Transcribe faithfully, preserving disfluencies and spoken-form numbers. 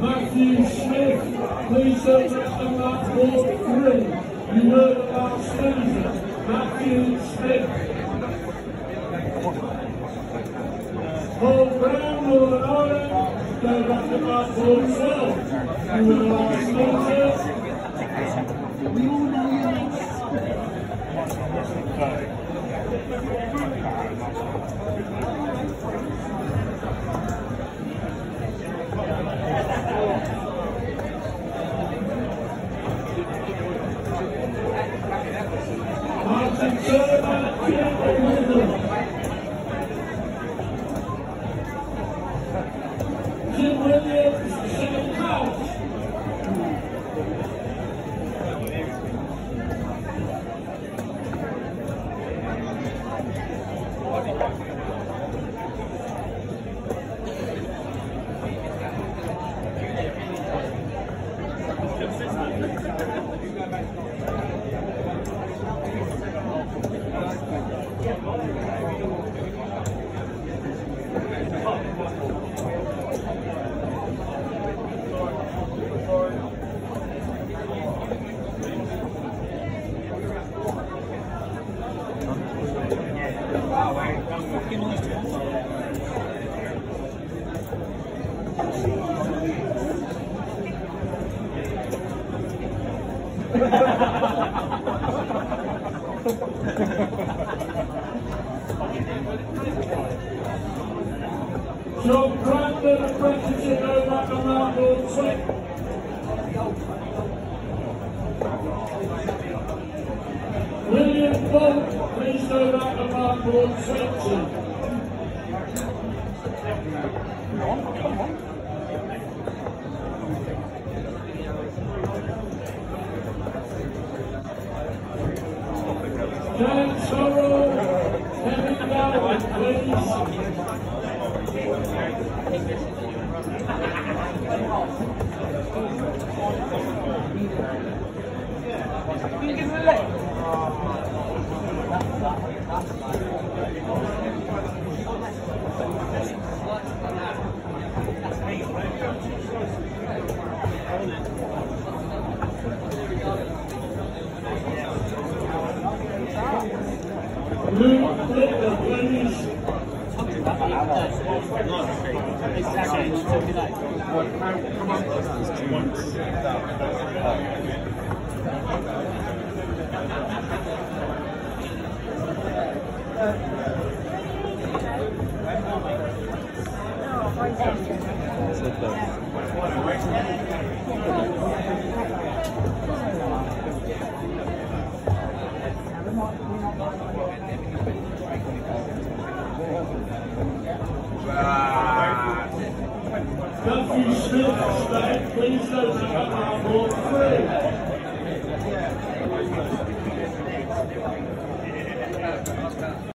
Matthew Smith, please don't come up board three. You heard about Stephen. Matthew Smith. Paul Brown, Northern Ireland, go back to back board twelve. You heard about Stephen. We all know your names. Martin Turner, Jim Williams. Jim Williams, second house. John Brandon, apprenticeship over at the Marble Twin. William Bolt, please go back to Marble twenty. Come on, come on. James Sorrell, Kevin Galloway, please. Luke Flicker, please. Matthew Smith, please don't take up our board.